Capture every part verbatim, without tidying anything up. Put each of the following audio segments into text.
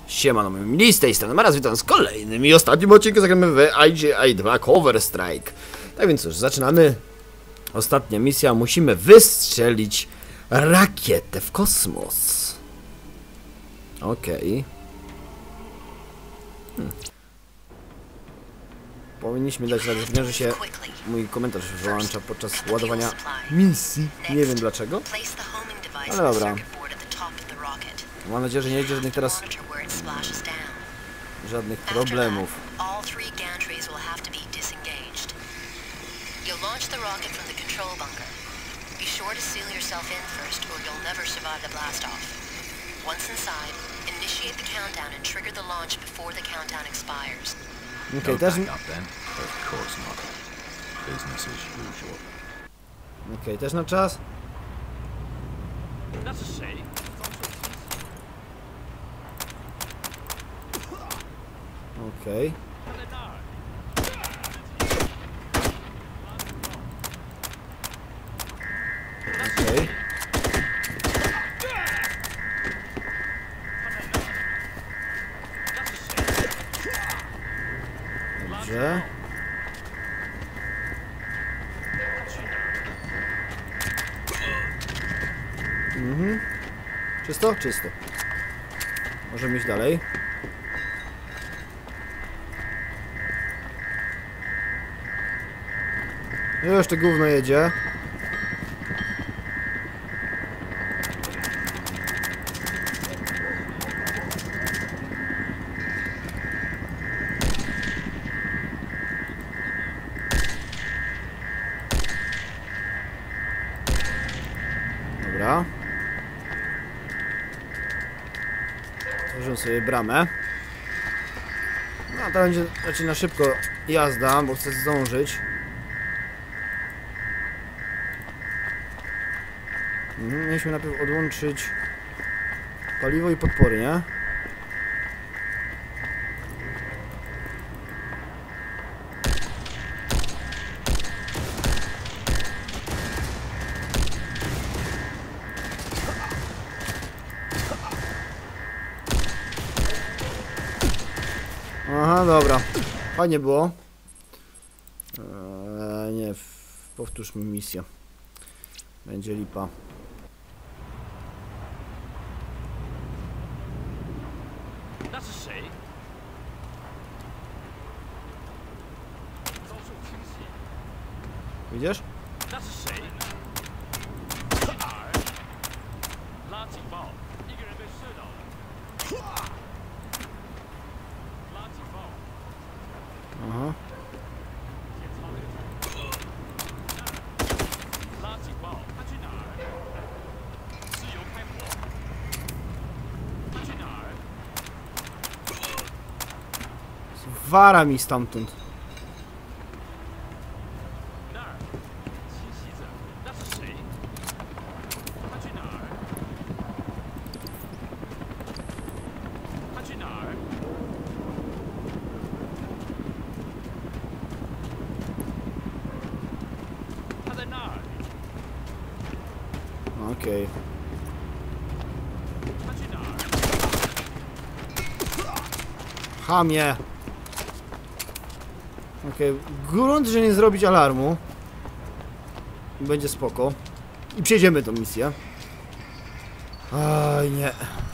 Siemano, mili, z tej strony Maras, witam z kolejnym i ostatnim odcinku zagramy w I G I dwa Cover Strike. Tak więc cóż, zaczynamy. Ostatnia misja, musimy wystrzelić rakietę w kosmos. Okej. Okay. Hmm. Powinniśmy dać radę, że się mój komentarz wyłącza podczas ładowania misji. Nie wiem dlaczego, ale dobra. Mam nadzieję, że nie będzie żadnych teraz żadnych problemów. Okej, też... Okej, też na czas. Okej. Okej. Dobrze. Mhm. Czysto? Czysto. Możemy iść dalej. Już to gówno jedzie. Dobra. Otworzymy sobie bramę. No to będzie raczej na szybko jazda, bo chcę zdążyć. Mhm, mieliśmy najpierw odłączyć paliwo i podpory, nie? Aha, dobra. Fajnie było. Eee, nie, powtórzmy misję. Będzie lipa. Widzisz? Aha. Zwara mi stamtąd. Okej. Chamie. Okej, okay. Grunt, że nie zrobić alarmu. Będzie spoko. I przejdziemy tą misję. Aj, nie.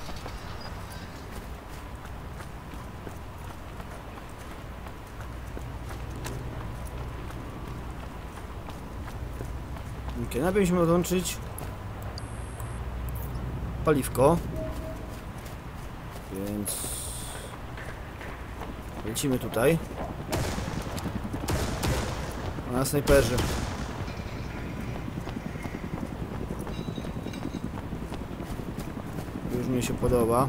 Okej, okay, najpierw musimy odłączyć paliwko. Więc lecimy tutaj. Na snajperzy. Już mi się podoba.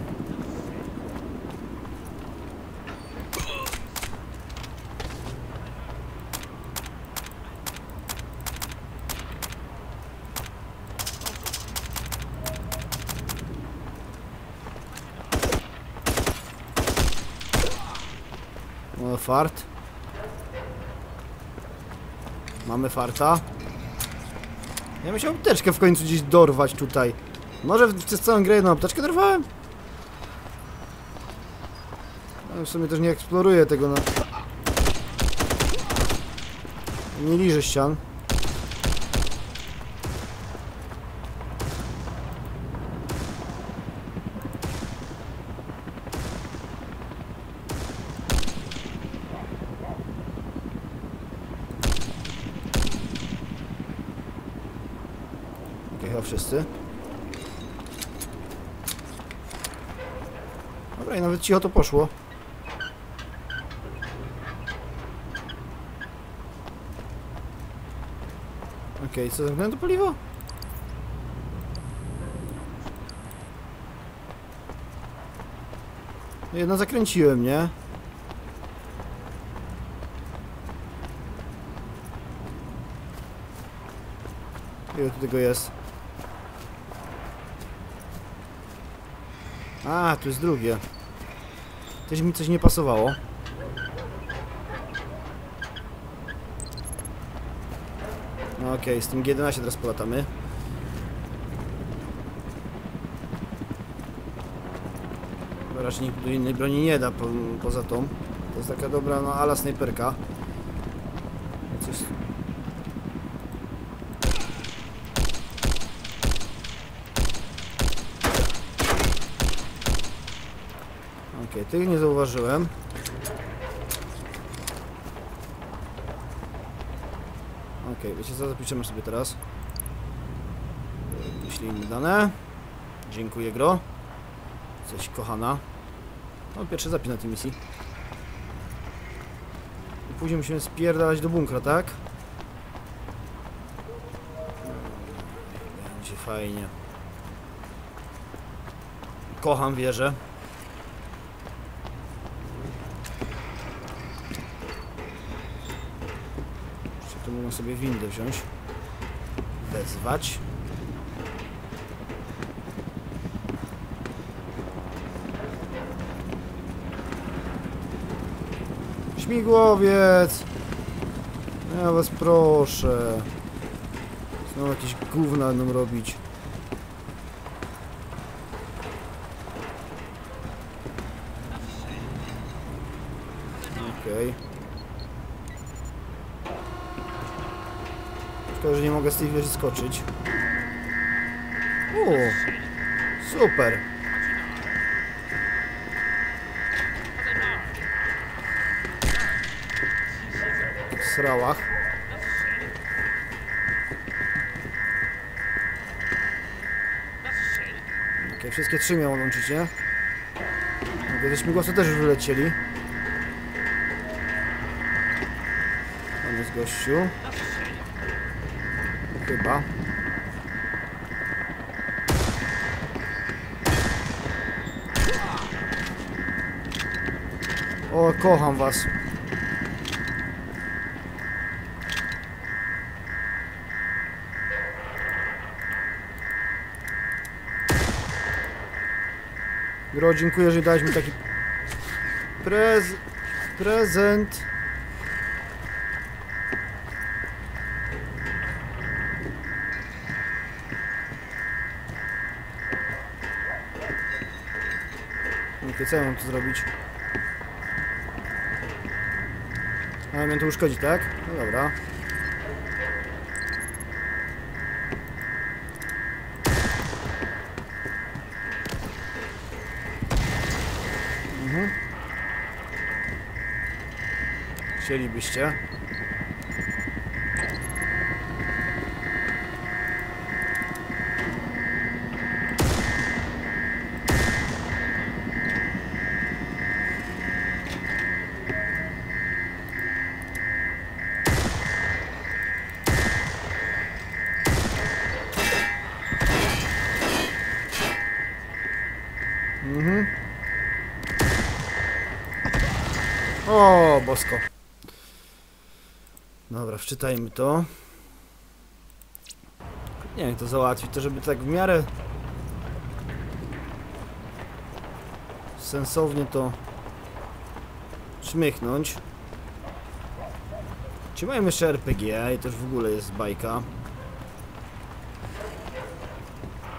O, fart. Mamy farta. Ja musiałem apteczkę w końcu gdzieś dorwać tutaj. Może przez całą grę jedną apteczkę dorwałem? No, w sumie też nie eksploruję tego na... Nie liżę ścian. Okej, chyba wszyscy. Dobra, i nawet cicho to poszło. Okej, okay, co, zamknąłem to paliwo? Jedno zakręciłem, nie? Ile tu tego jest? A, tu jest drugie. Też mi coś nie pasowało. No okej, okay, z tym G jedenaście teraz polatamy. Bo raczej nikt do innej broni nie da po, poza tą. To jest taka dobra, no ala snajperka. Coś... Okej, okay, tych nie zauważyłem. Okej, okay, wiecie co, zapiszemy sobie teraz. Wyślijmy dane. Dziękuję, gro. Coś kochana. No, pierwszy zapis na tej misji. I później musimy spierdalać do bunkra, tak? Będzie fajnie. Kocham wieżę. Tu mogę sobie windę wziąć. Wezwać. Śmigłowiec! Ja was proszę. Znowu jakieś gówna będą robić. Okej. Okay. Szkoda, że nie mogę z tej wieży skoczyć. Uuu, super. W srałach. Okay, wszystkie trzy miało łączyć, nie? Ze śmigłowce też już wylecieli. Tam jest gościu. Chyba. O, kocham was. Gro, dziękuję, że dałeś mi taki prez... prezent. Nie, co ja mam tu zrobić? A, miałem to uszkodzić, tak? No dobra. Mhm. Chcielibyście? Mhm. O, bosko. Dobra, wczytajmy to. Nie wiem, jak to załatwić, to żeby tak w miarę sensownie to szmychnąć. Czy mają jeszcze R P G? I też w ogóle jest bajka.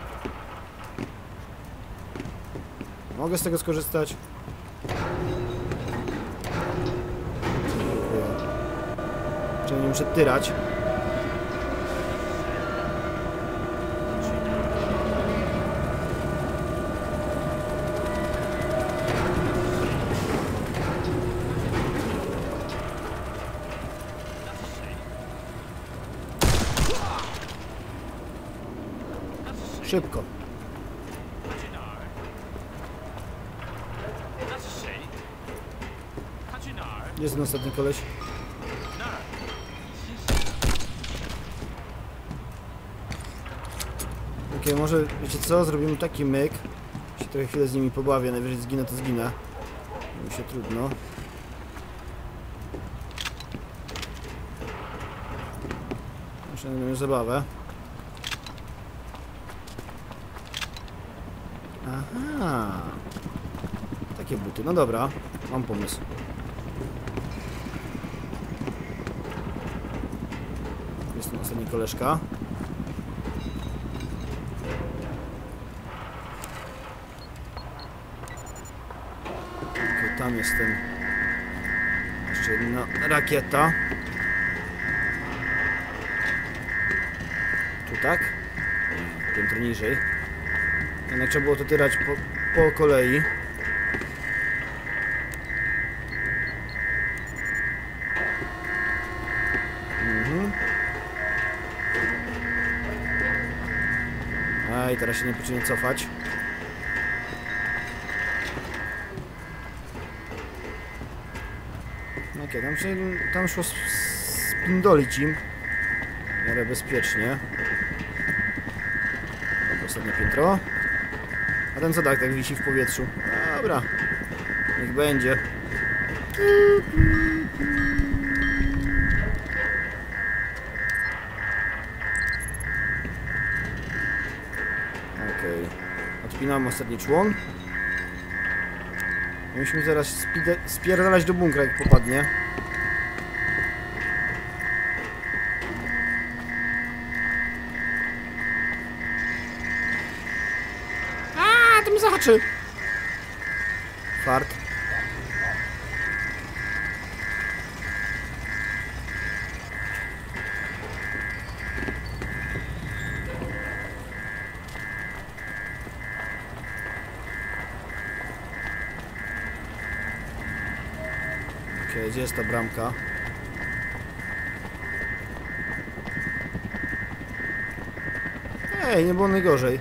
Mogę z tego skorzystać? Jeszcze nie muszę tyrać. Szybko. Gdzie jest ten ostatni koleś? Okej, okay, może, wiecie co, zrobimy taki myk. Się trochę chwilę z nimi pobawię, najwyżej zginę to zginę. Mi się trudno. Muszę mieć zabawę. Aha. Takie buty, no dobra, mam pomysł. Jest tu ostatni koleżka. Okay, tam jest ten... Jeszcze jedna rakieta. Tu tak? Piętro niżej. Jednak trzeba było to tyrać po, po kolei. Mhm. Aj, teraz się nie poczynie cofać. Okej, tam się tam szło spindolić im. Ale bezpiecznie. Ostatnie piętro. A ten co tak, tak wisi w powietrzu. Dobra. Niech będzie. Okej. Odpinam ostatni człon. Musimy zaraz spierdalać do bunkra, jak popadnie. A, to mi zahaczy. Fart. Okej, gdzie jest ta bramka? Ej, nie było najgorzej.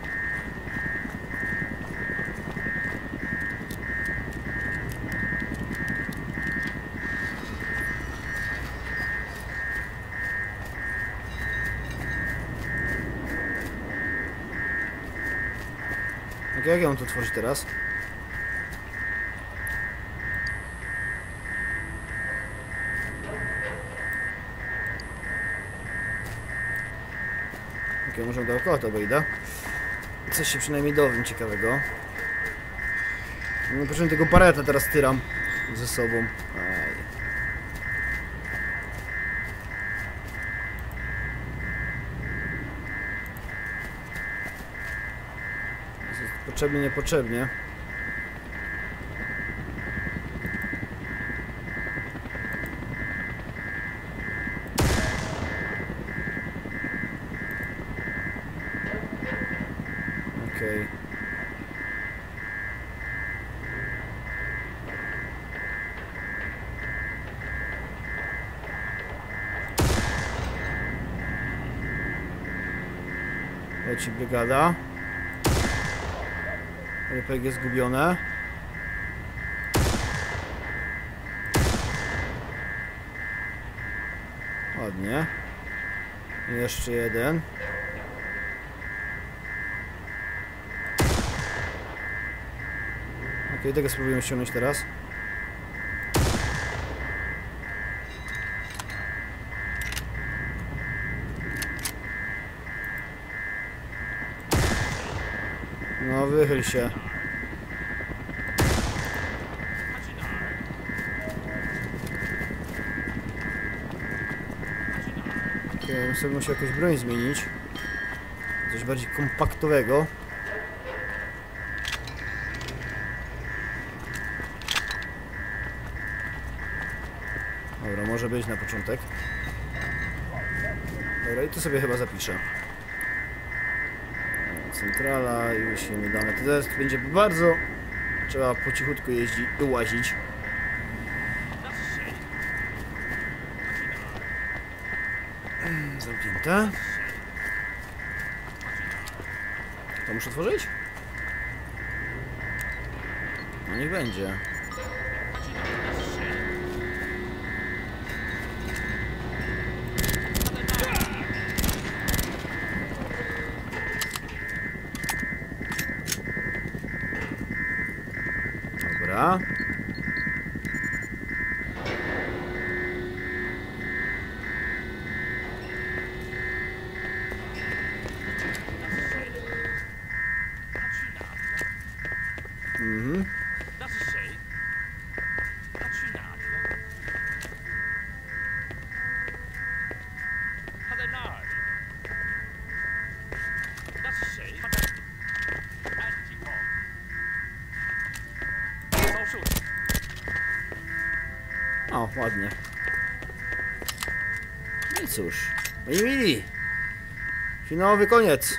Okej, jak ja mam to tworzyć teraz? Okej, może dookoła to wejdę. Coś się przynajmniej dowiem ciekawego. No, proszę, tego pareta teraz tyram ze sobą. Aj. Potrzebnie, niepotrzebnie. Okej. Leci brygada. R P G zgubione. Ładnie. Jeszcze jeden. Okej, tego spróbujemy ściągnąć teraz. No, wychyl się. Okej, okay, sobie muszę jakąś broń zmienić. Coś bardziej kompaktowego. Dobra, może być na początek. Dobra, i to sobie chyba zapiszę. Centrala, już się nie damy. To teraz będzie bardzo... Trzeba po cichutku jeździć, łazić. Zamknięte. To muszę otworzyć? No niech będzie. Dobra. Mhm. O, ładnie. No i cóż, moi mili, finałowy koniec.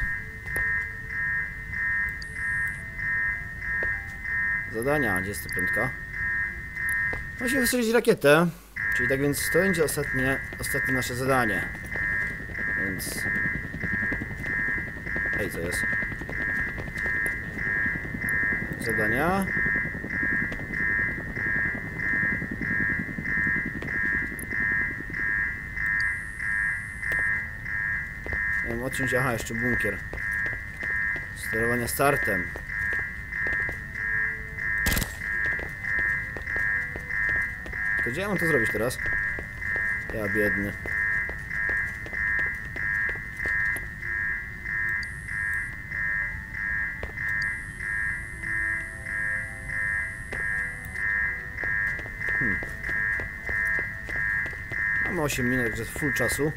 Zadania, gdzie jest ta piątka? Musimy wystrzelić rakietę, czyli tak więc to będzie ostatnie, ostatnie nasze zadanie. Więc... Ej, co jest? Zadania. Nie wiem, odciąć, aha, jeszcze bunkier. Sterowanie startem. Tylko gdzie ja mam to zrobić teraz? Ja biedny. Hmm. Mamy osiem minut, także full czasu.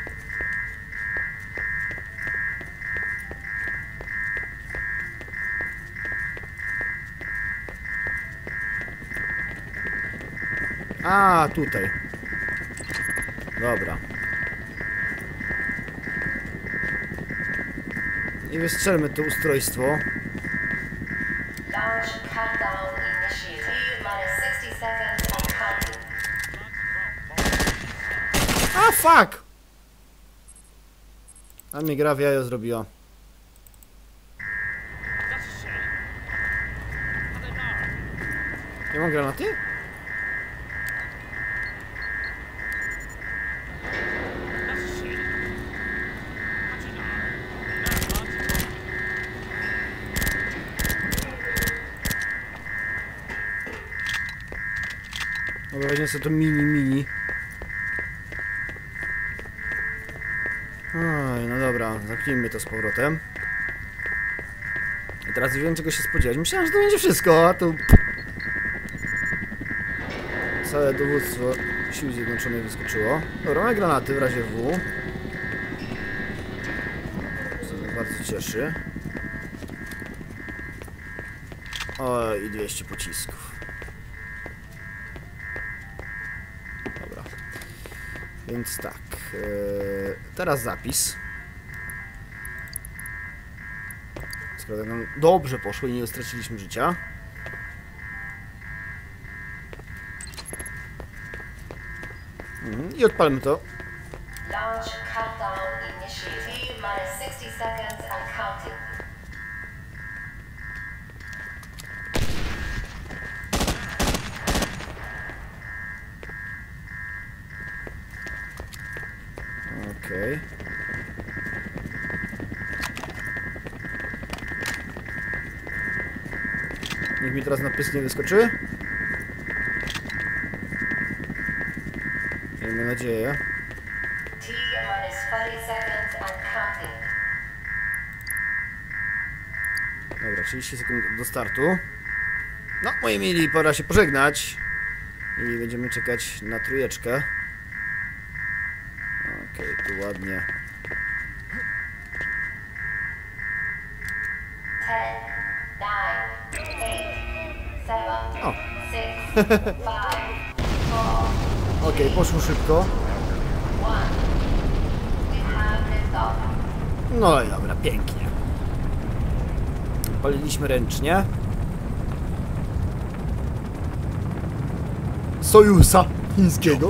A, tutaj. Dobra. I wystrzelmy to ustrojstwo. Launch countdown initiated. Minus sixty seconds and counting. A, fuck! A mi gra w jajo zrobiła. Nie mam granaty? Dobra, weźmy sobie to mini, mini. Oj, no dobra, zamknijmy to z powrotem. I teraz już wiem, czego się spodziewać. Myślałem, że to będzie wszystko, a tu... Całe dowództwo Sił Zjednoczonych wyskoczyło. Dobra, mamy granaty w razie W. Co mnie bardzo cieszy. O, i dwieście pocisków. Dobra. Więc tak. Yy, teraz zapis. Skoro tak nam dobrze poszło i nie straciliśmy życia. Mhm, i odpalmy to. Launch countdown initiated. Minus sixty seconds and counting. Okej. Niech mi teraz napis nie wyskoczy. Miejmy nadzieję. T minus thirty seconds and counting. Dobra, trzydzieści sekund do startu. No, moi mili, pora się pożegnać. I będziemy czekać na trójeczkę. Okej, okay, tu ładnie. ten, nine, eight, seven, O, six, five, four, okej, okay, poszło szybko. one. We have No i dobra, pięknie. Paliliśmy ręcznie. Sojusza chińskiego.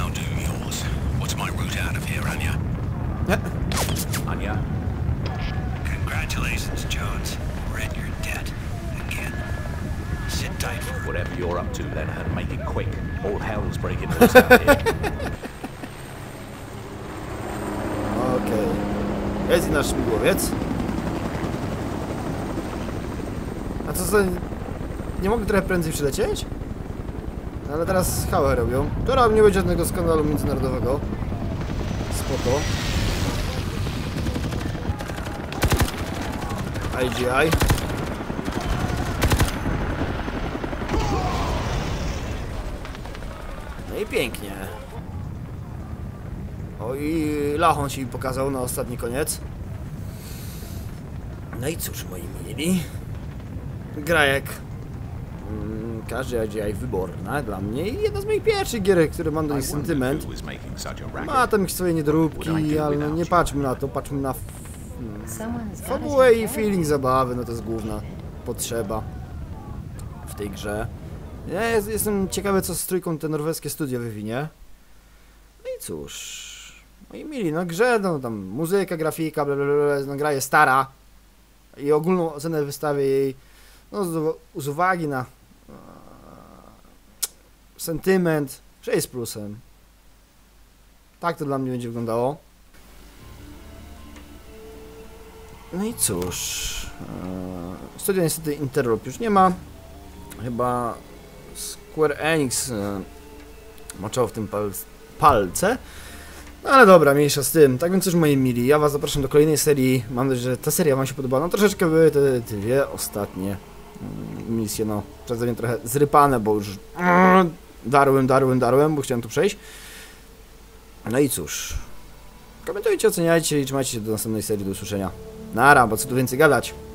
Nie. Anya. Congratulations, Jones. We're in your debt again. Sit tight for whatever you're up to then and make it quick. All hell's breaking loose out here. Okej. Okay. Jest i nasz śmigłowiec. A co za... Nie mogli trochę prędzej przylecieć? Ale teraz hałę robią. Teraz nie będzie żadnego skandalu międzynarodowego. Spoko. I G I. No i pięknie. O i Lachon się mi pokazał na ostatni koniec. No i cóż, moi mili. Gra jak mm, każdy I G I wyborna dla mnie i jedna z moich pierwszych gierek, które mam do nich sentyment. Ma tam swoje niedoróbki, ale no nie patrzmy na to, patrzmy na fabułę i feeling zabawy, no to jest główna potrzeba w tej grze. Ja jest, jestem ciekawy, co z trójką te norweskie studio wywinie. No i cóż, moi mili, no grze, no tam muzyka, grafika, blablabla, no gra jest stara i ogólną ocenę wystawię jej no z, z uwagi na e, sentyment sześć z plusem. Tak to dla mnie będzie wyglądało. No i cóż, e, studia niestety Interloop już nie ma. Chyba Square Enix e, maczało w tym pal palce. No ale dobra, mniejsza z tym. Tak więc już moi mili, ja was zapraszam do kolejnej serii. Mam nadzieję, że ta seria wam się podobała. No troszeczkę były te dwie ostatnie misje, no przeze mnie trochę zrypane, bo już darłem, darłem, darłem, bo chciałem tu przejść. No i cóż, komentujcie, oceniajcie i trzymajcie się do następnej serii, do usłyszenia. Nara, bo co tu więcej gadać.